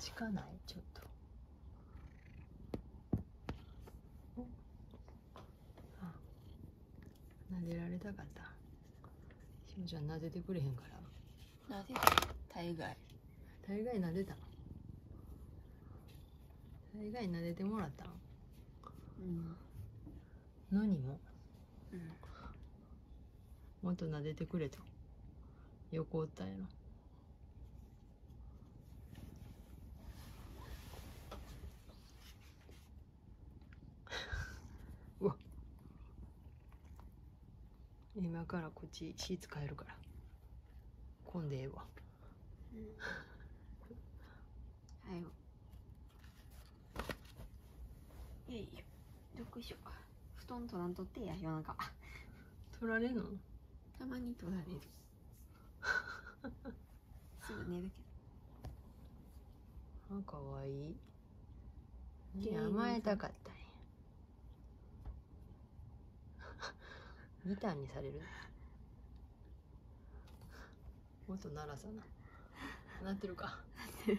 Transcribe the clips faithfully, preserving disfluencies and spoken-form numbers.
しかないちょっと。あ、撫でられたかった。しおちゃん撫でてくれへんから。 撫でた大概大概撫でた。大概撫でてもらったん。うん。のにも。うん。もっと撫でてくれと。横おったんやろ。うわ。今からこっちシーツ変えるから。混んでええわ。うん。 はい。いやいや。どこいしょ。布団取らんとってや、夜中。 取られんの？ たまに取られる。すぐ寝るけど。あ、かわいい。甘えたかったんや。ギターにされる。音鳴らさな。鳴ってるか。 痛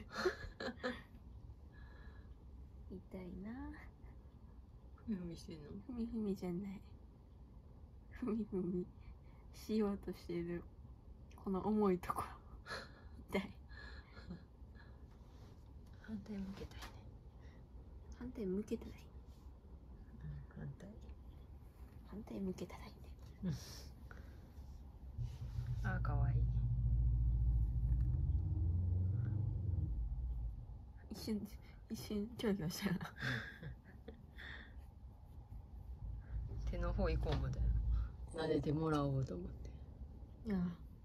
いな。 ふみふみしてんの？ ふみふみじゃない。ふみふみしようとしてるこの重いところ。痛い。 反対向けたいね。 反対向けたらいい。 うん、反対。 反対向けたらいいね。 うん。あ、かわいい。 一瞬一瞬キョロキョロしたな。 手の方行こう思ったよ。撫でてもらおうと思って。 ああ。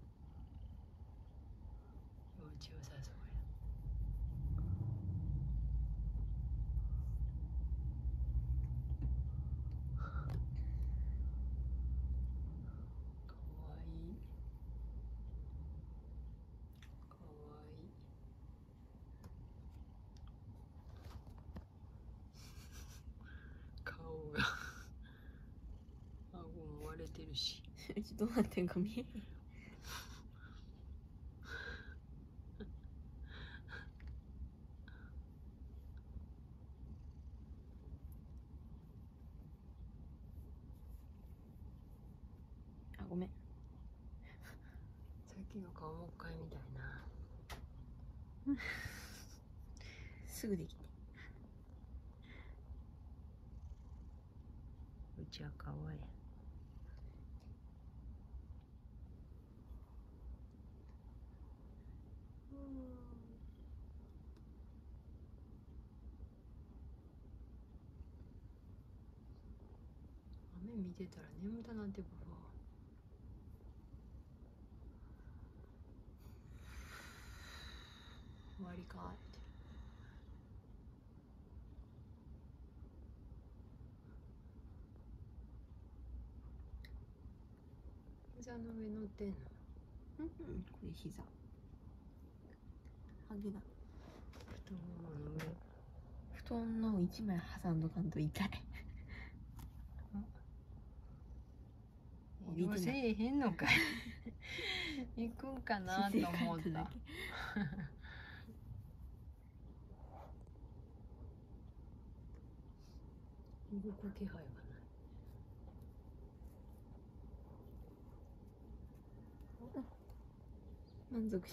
気持ちよさそうや。かわいい。かわいい。顔が顎も割れてるし。 どうなってんか見えへん。あ、ごめん。 さっきの顔もう一回見たいな。 すぐできて。 うちはかわいい。雨見てたら眠たなってくるわ。終わりかって。膝の上乗ってんの？ うんうん、これ膝。ハゲだ。 太ももの上。 布団の一枚挟んどかんと痛い。 移動せえへんのかい。行くんかなと思った。動く気配がない。 満足した。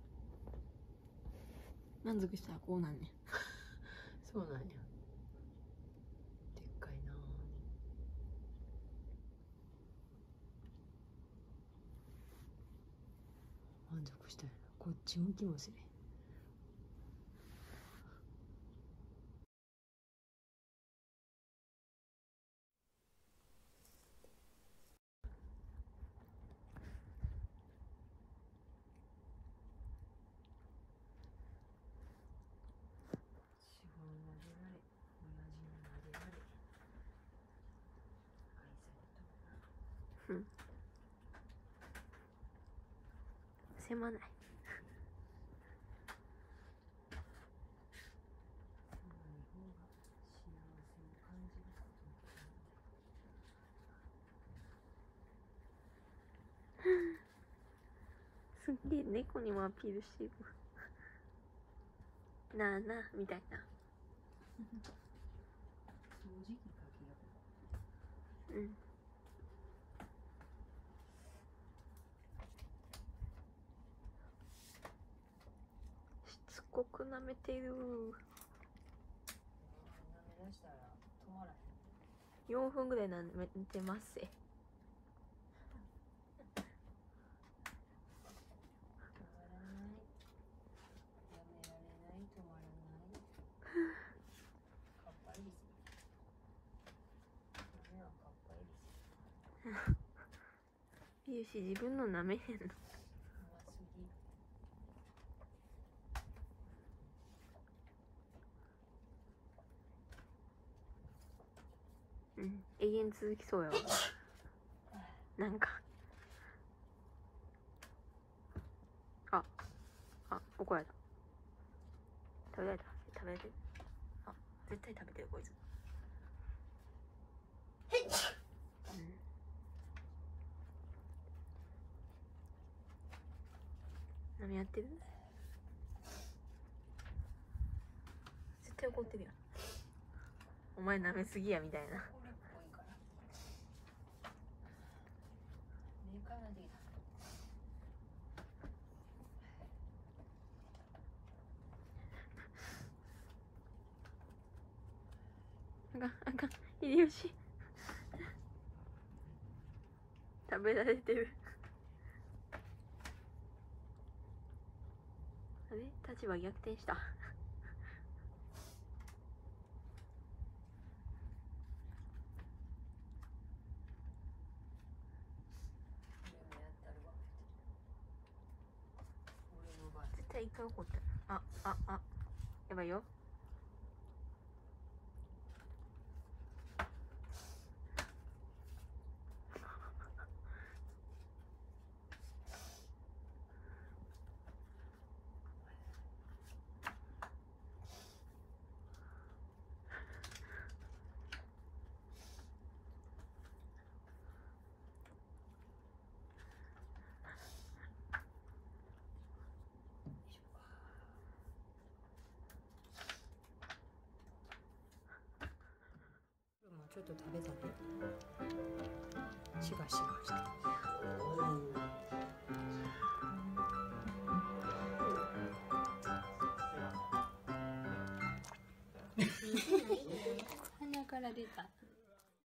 満足したらこうなんねん。 そうなんや。でっかいな。満足したやな。こっち向きもせえ。 うん。狭ない。すっげえ猫にもアピールしてる。 なあなあみたいな。うん。しつこく舐めてる。よんぷんぐらい舐めてます。秀吉自分の舐めへんの。うん、永遠続きそうやわ。なんかああ怒られた。食べられた。食べられてる。あ、絶対食べてるこいつ。うん、何やってる？絶対怒ってるやん。お前舐めすぎやみたいな。あかんあかん、秀吉食べられてる。あれ、立場逆転した。絶対一回怒った。あああ、やばいよ。 ちょっと食べたけシガシガして。鼻から出た。